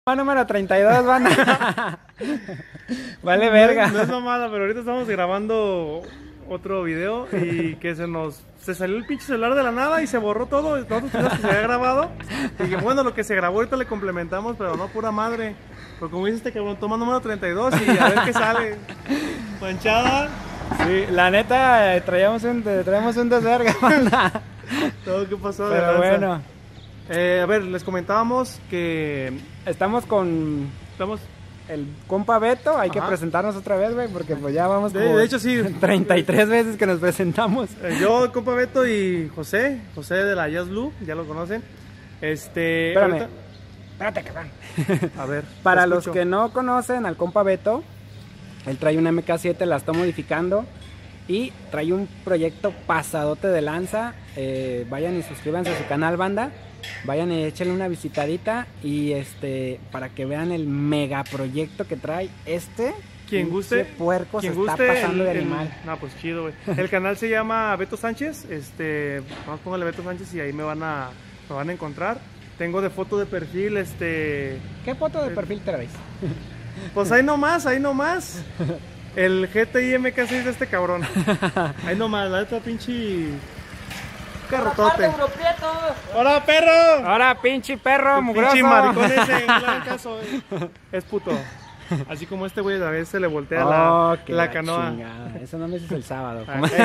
Número 32, banda. Vale verga. No es mamada, pero ahorita estamos grabando otro video y que se salió el pinche celular de la nada y se borró todo. Nosotros pensamos que se había grabado. Y que bueno, lo que se grabó ahorita le complementamos, pero no, pura madre. Porque como dice este cabrón, toma número 32 y a ver qué sale. Manchada. Sí, la neta, traemos un desverga, banda. Todo que pasó. Pero bueno. A ver, les comentábamos que estamos con el compa Beto. Hay que presentarnos otra vez, güey, porque pues ya vamos como de hecho, sí. 33 veces que nos presentamos. Yo, compa Beto y José de la Jazz Blue, ya lo conocen. Espérame. Espérate, cabrón. A ver. Para los que no conocen al compa Beto, él trae una MK7, la está modificando y trae un proyecto pasadote de lanza. Vayan y suscríbanse a su canal, banda. Vayan y échenle una visitadita y para que vean el megaproyecto que trae quien guste, puerco se está pasando de animal. No, pues chido, güey. El canal se llama Beto Sánchez. Vamos, póngale Beto Sánchez y ahí me van a encontrar. Tengo de foto de perfil, ¿Qué foto de perfil traes? Pues ahí nomás. El GTI MK6 de este cabrón. Ahí nomás, la neta pinche carrotote. ¡Hola, perro! ¡Hola, pinche perro, mugroso! Pinche maricón ese, no le hagan caso. Es puto. Así como este güey a veces se le voltea la canoa. Chingada. Eso no me dices el sábado.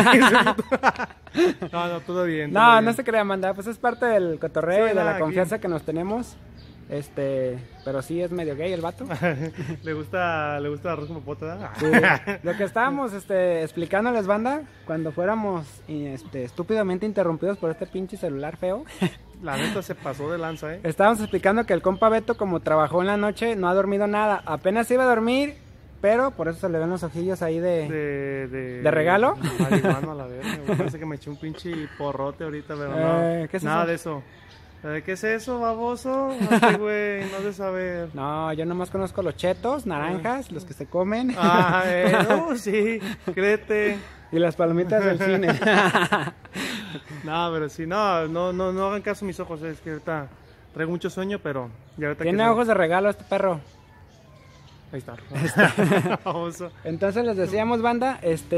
No, todo bien. No se crea, manda. Pues es parte del cotorreo y de la confianza que nos tenemos. Pero sí es medio gay el vato. le gusta el arroz como pota, ¿verdad? Sí. Lo que estábamos explicándoles, banda, cuando fuéramos estúpidamente interrumpidos por este pinche celular feo. La neta se pasó de lanza, Estábamos explicando que el compa Beto, como trabajó en la noche, no ha dormido nada. Apenas iba a dormir, pero por eso se le ven los ojillos ahí de regalo. Marihuana a la verga, parece que me eché un pinche porrote ahorita, pero no. ¿Qué es nada eso? de eso. ¿Qué es eso, baboso? No, güey, no de saber. No, yo nomás conozco los chetos, naranjas, los que se comen. Sí, créete. Y las palomitas del cine. No, pero sí, no hagan caso a mis ojos, es que ahorita traigo mucho sueño, pero ya ahorita tiene ojos de regalo este perro. Ahí está. Famoso. Entonces les decíamos, banda,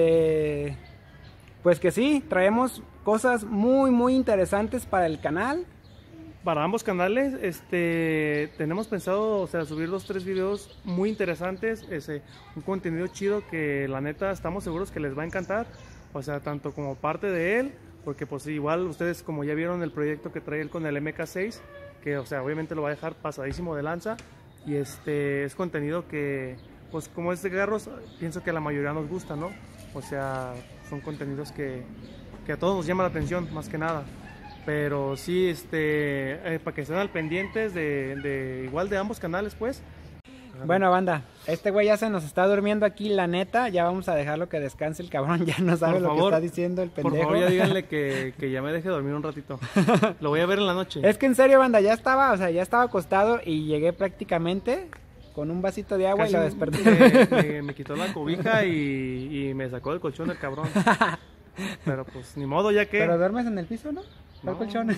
pues que sí, traemos cosas muy, muy interesantes para el canal. Para ambos canales, tenemos pensado, subir 2-3 videos muy interesantes, un contenido chido que la neta estamos seguros que les va a encantar, tanto como parte de él, porque pues igual ustedes como ya vieron el proyecto que trae él con el MK6, que obviamente lo va a dejar pasadísimo de lanza, y es contenido que, pues como es de carros, pienso que a la mayoría nos gusta, ¿no? Son contenidos que a todos nos llama la atención, más que nada. Pero sí, para que estén al pendientes igual de ambos canales, pues. Bueno, banda, este güey ya se nos está durmiendo aquí, la neta. Ya vamos a dejarlo que descanse el cabrón, ya no sabe lo que está diciendo el pendejo. Por favor, ya díganle que ya me deje dormir un ratito. Lo voy a ver en la noche. Es que en serio, banda, ya estaba acostado y llegué prácticamente con un vasito de agua. Casi y lo desperté. Me quitó la cobija y me sacó del colchón el cabrón. Pero pues ni modo, ya que. ¿Pero duermes en el piso, no? No, colchón?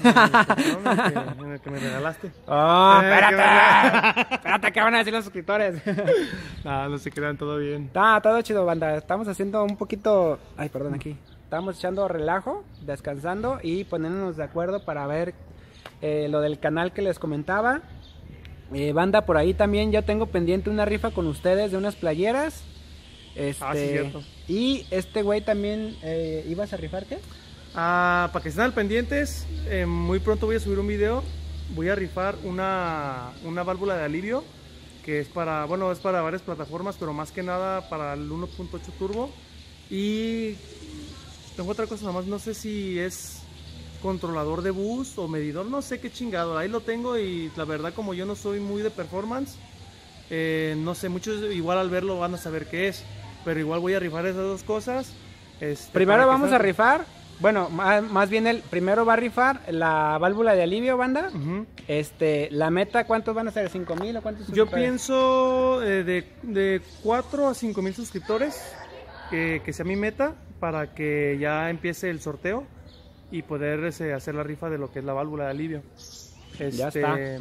En el que me regalaste. ¡Oh, espérate! Espérate, ¿qué van a decir los suscriptores? No se crean, todo bien. Está todo chido, banda. Estamos haciendo un poquito... Ay, perdón, aquí. Estamos echando relajo, descansando y poniéndonos de acuerdo para ver lo del canal que les comentaba. Banda, por ahí también yo tengo pendiente una rifa con ustedes de unas playeras. Sí, cierto. Y este güey también... ¿ibas a rifar qué? Para que estén al pendientes, muy pronto voy a subir un video. Voy a rifar una válvula de alivio que es para varias plataformas, pero más que nada para el 1.8 turbo. Y tengo otra cosa nomás, no sé si es controlador de bus o medidor, no sé qué chingado. Ahí lo tengo y la verdad, como yo no soy muy de performance, no sé, muchos igual al verlo van a saber qué es, pero igual voy a rifar esas dos cosas. Primero vamos a rifar. Bueno, más bien él primero va a rifar la válvula de alivio, banda. La meta, ¿cuántos van a ser? ¿5,000 o cuántos? Yo pienso de 4 a 5,000 suscriptores, que sea mi meta, para que ya empiece el sorteo y poder hacer la rifa de lo que es la válvula de alivio. Ya está.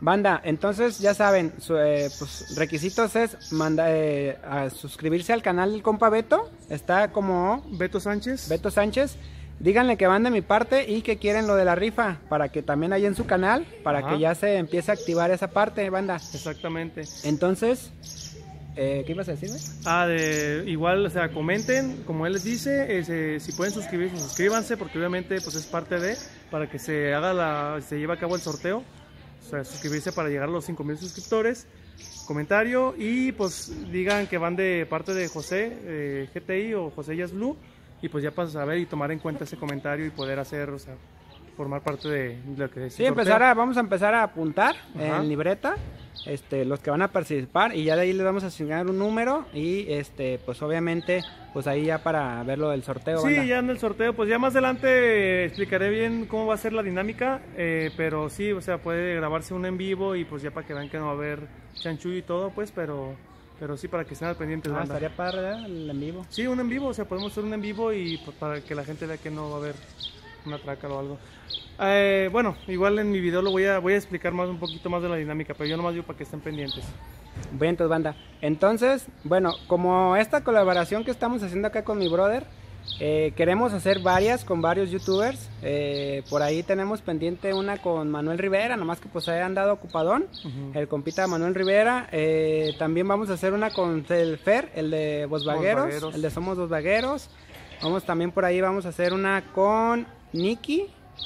Banda, entonces ya saben, pues requisitos es a suscribirse al canal del compa Beto, está como Beto Sánchez. Beto Sánchez. Díganle que van de mi parte y que quieren lo de la rifa, para que también hay en su canal, para que ya se empiece a activar esa parte, banda. Exactamente. Entonces, ¿qué ibas a decir, güey? Igual, o sea, comenten, como él les dice, si pueden suscribirse, suscríbanse, porque obviamente pues es parte para que se lleve a cabo el sorteo. O sea, suscribirse para llegar a los 5,000 suscriptores, comentario, y pues digan que van de parte de José GTI o José Jazz Blue, y pues ya para saber y tomar en cuenta ese comentario y poder hacer, o sea, formar parte de lo que es. Sí, vamos a empezar a apuntar en libreta los que van a participar, y ya de ahí les vamos a asignar un número, y pues obviamente pues ahí ya para ver lo del sorteo. Sí, banda. Ya en el sorteo, pues ya más adelante explicaré bien cómo va a ser la dinámica, pero sí, o sea, puede grabarse un en vivo y pues ya para que vean que no va a haber chanchullo y todo, pues, pero sí, para que estén al pendientes, banda. Estaría padre, ¿verdad? El en vivo. Sí, un en vivo, o sea, podemos hacer un en vivo y pues, para que la gente vea que no va a haber una traca o algo. Bueno, igual en mi video voy a explicar un poquito más de la dinámica, pero yo nomás digo para que estén pendientes. Bien, entonces, banda. Entonces, bueno, como esta colaboración que estamos haciendo acá con mi brother, queremos hacer varias con varios youtubers. Por ahí tenemos pendiente una con Manuel Rivera, nomás que pues haya andado ocupadón, el compita Manuel Rivera. También vamos a hacer una con el Fer, el de Volkswagueros, el de Somos Dos Vagueros. También por ahí vamos a hacer una con Nicky.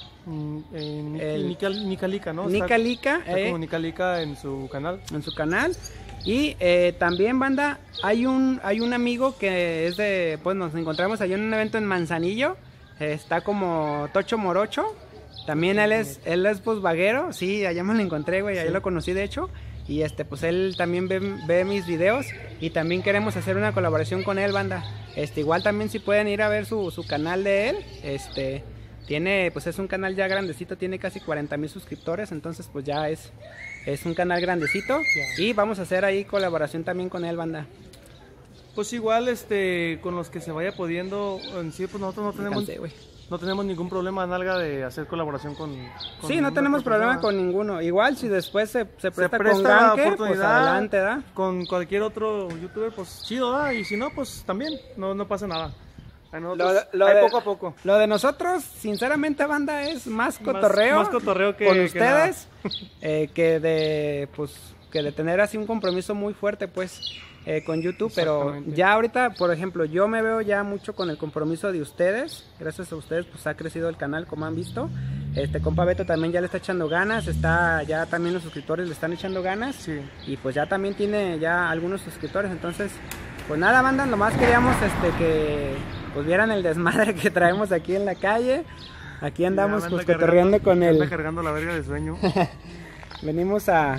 Nicalica, ¿no? Nicalica. Está como Nicalica en su canal. En su canal. Y también, banda, hay un amigo que es pues nos encontramos allá en un evento en Manzanillo. Está como Tocho Morocho. También él es Volkswaguero. Sí, allá me lo encontré, güey. Ahí lo conocí, de hecho. Y pues él también ve mis videos. Y también queremos hacer una colaboración con él, banda. Igual también si pueden ir a ver su canal de él. Tiene, pues es un canal ya grandecito, tiene casi 40,000 suscriptores, entonces pues ya es un canal grandecito, y vamos a hacer ahí colaboración también con él, banda. Pues igual, con los que se vaya pudiendo, en sí, pues nosotros no tenemos ningún problema, nalga, de hacer colaboración con sí, no tenemos problema con ninguno. Igual si después se presta con la Ganke, oportunidad, pues adelante, ¿da? Con cualquier otro youtuber, pues chido, ¿da? Y si no, pues también, no pasa nada. Poco a poco. Lo de nosotros, sinceramente, banda, es más cotorreo, más cotorreo que con ustedes, que de tener así un compromiso muy fuerte, pues, con YouTube. Pero ya ahorita, por ejemplo, yo me veo ya mucho con el compromiso de ustedes. Gracias a ustedes, pues ha crecido el canal, como han visto. Compa Beto también ya le está echando ganas, ya también los suscriptores le están echando ganas. Sí. Y pues ya también tiene ya algunos suscriptores, entonces, pues nada, banda, nomás queríamos que pues vieran el desmadre que traemos aquí en la calle. Aquí andamos pues cotorreando con él. Anda cargando la verga de sueño. Venimos a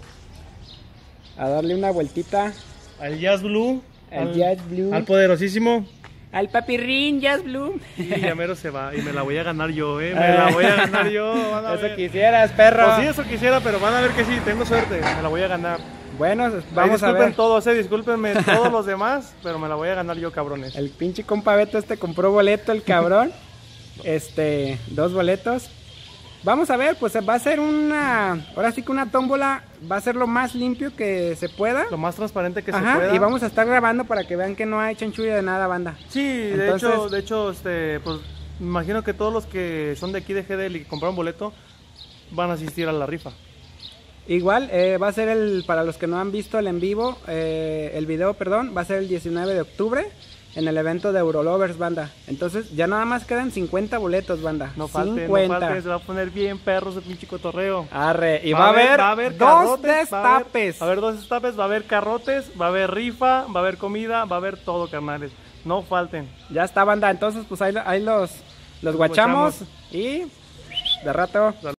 darle una vueltita al Jazz Blue. Jazz Blue. Al poderosísimo. Al papirrín Jazz Blue. Y ya mero se va. Y me la voy a ganar yo, Me la voy a ganar yo. Eso quisieras, perro. Pues sí, eso quisiera, pero van a ver que sí, tengo suerte. Me la voy a ganar. Bueno, vamos a ver. Disculpen todos, discúlpenme todos los demás, pero me la voy a ganar yo, cabrones. El pinche compa Beto compró boleto, el cabrón. 2 boletos. Vamos a ver, pues va a ser ahora sí que una tómbola, va a ser lo más limpio que se pueda. Lo más transparente que se pueda. Y vamos a estar grabando para que vean que no hay chanchullo de nada, banda. Sí, entonces, de hecho, pues me imagino que todos los que son de aquí de GDL y que compraron boleto van a asistir a la rifa. Igual, va a ser para los que no han visto el en vivo, el video, perdón, va a ser el 19 de octubre en el evento de Eurolovers, banda. Entonces, ya nada más quedan 50 boletos, banda. No falte, se va a poner bien perros el pinche cotorreo. Arre, y va a haber 2 destapes. Va a haber 2 destapes, va a haber carrotes, va a haber rifa, va a haber comida, va a haber todo, carnales. No falten. Ya está, banda. Entonces, pues ahí los guachamos y de rato.